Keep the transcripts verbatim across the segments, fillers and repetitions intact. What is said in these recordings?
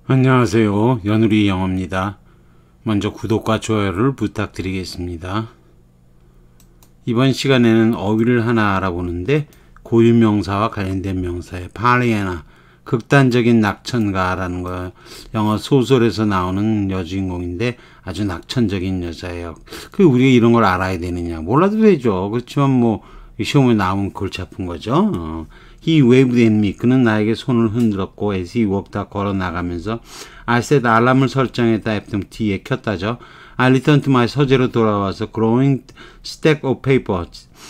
안녕하세요. 연우리 영어입니다. 먼저 구독과 좋아요를 부탁드리겠습니다. 이번 시간에는 어휘를 하나 알아보는데 고유명사와 관련된 명사의 파리에나 극단적인 낙천가라는 거 영어 소설에서 나오는 여주인공인데 아주 낙천적인 여자예요. 그 우리가 이런 걸 알아야 되느냐? 몰라도 되죠. 그렇지만 뭐 시험에 나오면 골치 아픈 거죠. 어. He waved at me. 그는 나에게 손을 흔들었고 as he walked 걸어 나가면서 I said 알람을 설정했다 했더니 뒤에 켰다죠. I returned to my 서재로 돌아와서 growing stack of paper.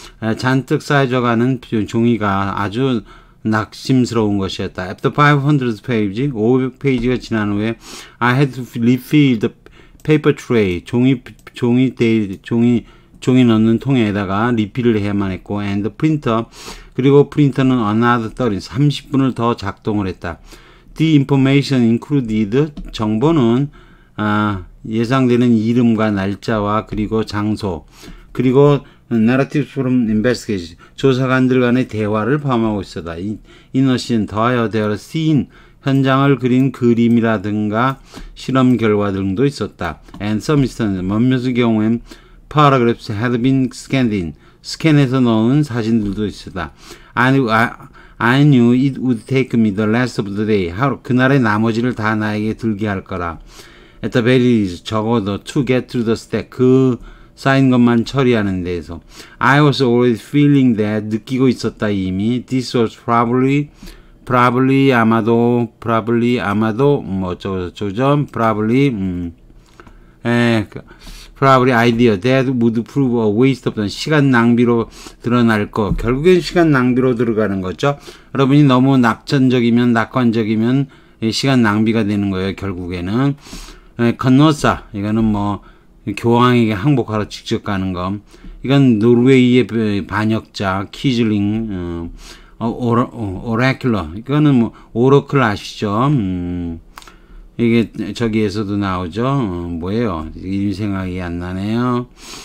잔뜩 쌓여져가는 종이가 아주 낙심스러운 것이었다. After five hundred page, 오백 페이지가 지난 후에 I had to refill the paper tray. 종이 종이 대 종이 종이 넣는 통에다가 리필을 해야만 했고 and the printer 그리고 프린터는 another thirty 삼십 분을 더 작동을 했다. The information included 정보는 아, 예상되는 이름과 날짜와 그리고 장소 그리고 narrative from investigation 조사관들 간의 대화를 포함하고 있었다. 인어신 더하여 되어 scene 현장을 그린 그림이라든가 실험 결과 등도 있었다. And some instances 몇몇의 경우엔 paragraphs had been scanned in. 스캔해서 넣은 사진들도 있었다. I, I, I knew it would take me the rest of the day. 하루, 그날의 나머지를 다 나에게 들게 할 거라. At the very least, 적어도 to get through the stack. 그 쌓인 것만 처리하는 데에서. I was already feeling that. 느끼고 있었다 이미. This was probably, probably 아마도, probably 아마도, 뭐 어쩌고 저쩌고, probably, 음, 에, probably idea that would prove a waste of time. 시간 낭비로 드러날 거. 결국엔 시간 낭비로 들어가는 거죠. 여러분이 너무 낙천적이면, 낙관적이면 시간 낭비가 되는 거예요. 결국에는. 건너싸. 이거는 뭐 교황에게 항복하러 직접 가는 거. 이건 노르웨이의 반역자 키즐링, 어, 오라, 어, 오라큘러. 이거는 뭐 오러클 아시죠? 음. 이게 저기에서도 나오죠. 어, 뭐예요? 이름 생각이 안 나네요.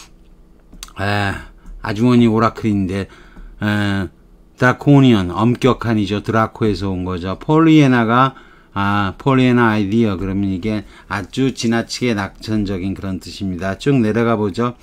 아, 아주머니 오라클인데 에, 드라코니언 엄격한이죠. 드라코에서 온 거죠. 폴리에나가 아 폴리에나 아이디어 그러면 이게 아주 지나치게 낙천적인 그런 뜻입니다. 쭉 내려가 보죠.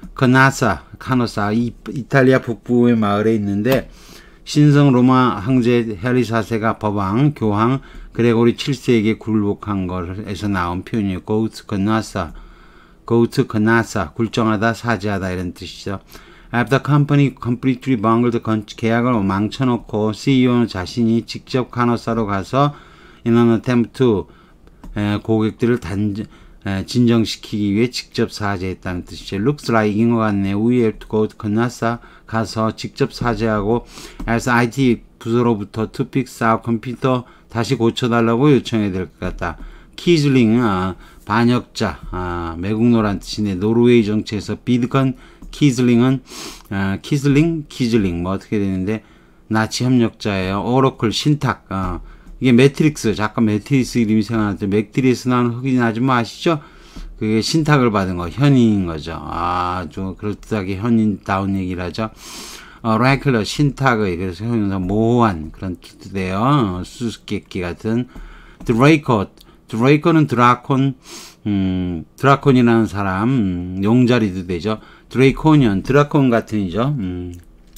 커나사 카노사 이, 이탈리아 북부의 마을에 있는데 신성 로마 황제 헤리 사 세가 법왕 교황 그레고리 칠 세에게 굴복한 것에서 나온 표현이에요. go to connassa, go to connassa, 굴정하다, 사죄하다 이런 뜻이죠. After the company completely bungled 계약을 망쳐놓고 씨이오는 자신이 직접 카노사로 가서 in an attempt to 에, 고객들을 단, 에, 진정시키기 위해 직접 사죄했다는 뜻이죠. Looks like 이긴 것 같네. We have to go to connassa 가서 직접 사죄하고 as 아이티 부서로부터 to fix our computer 다시 고쳐달라고 요청해야 될 것 같다. 키즐링, 아, 반역자, 아, 매국노란 뜻인데, 노르웨이 정치에서 비드컨 키즐링은, 아, 키즐링, 키즐링, 뭐 어떻게 되는데, 나치 협력자예요. 오러클, 신탁, 아, 이게 매트릭스, 잠깐 매트릭스 이름이 생각나는데, 매트릭스 나는 흑인 아줌마 아시죠? 그게 신탁을 받은 거, 현인인 거죠. 아, 좀 그럴듯하게 현인다운 얘기를 하죠. 어, 라이클러 신탁의 그래서 형용사 모호한 그런 뜻이에요. 수수께끼 같은 드레이커 드레이커는 드라콘 음, 드라콘이라는 사람 음, 용자리도 되죠. 드레이코니언 드라콘 같은 이죠. 음,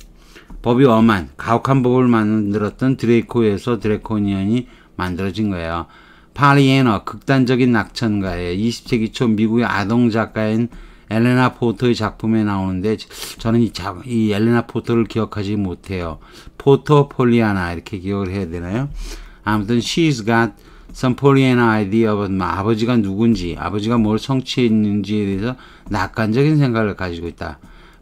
법이 엄한 가혹한 법을 만들었던 드레이코에서 드래코니언이 만들어진 거예요. 파리에너 극단적인 낙천가의 이십 세기 초 미국의 아동 작가인 엘레나 포터의 작품에 나오는데 저는 이, 자, 이 엘레나 포터를 기억하지 못해요. 포터 폴리아나 이렇게 기억을 해야 되나요? 아무튼 she's got some Pollyanna idea about 아버지가 누군지 아버지가 뭘 성취했는지에 대해서 낙관적인 생각을 가지고 있다.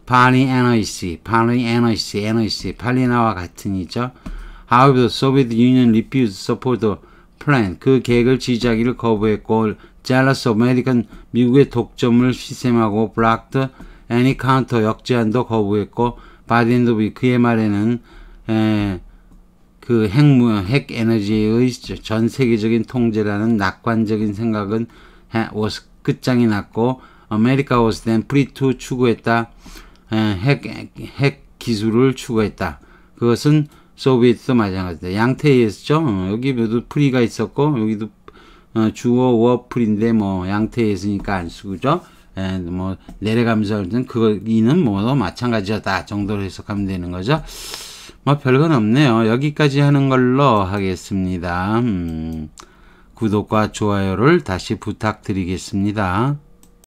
팔리애너이시 팔리애너이시 에너이시 팔리나와 같은 이죠. However, the Soviet Union refused to support the plan. 그 계획을 지지하기를 거부했고 jealous of American 미국의 독점을 시샘하고 blocked any counter 역제한도 거부했고 by the end of it 그의 말에는 에, 그 핵무 핵 에너지의 전 세계적인 통제라는 낙관적인 생각은 was 끝장이 났고 America was then free to 추구했다. 에, 핵, 핵 기술을 추구했다. 그것은 소비에트도 마찬가지다. 양태에 있었죠. 어, 여기 모두 프리가 있었고 여기도 어, 주어 워풀인데 뭐 양태에 있으니까 안 쓰고죠. 에, 뭐 내려가면서 그거 이는 뭐도 마찬가지다 정도로 해석하면 되는 거죠. 뭐 별건 없네요. 여기까지 하는 걸로 하겠습니다. 음, 구독과 좋아요를 다시 부탁드리겠습니다.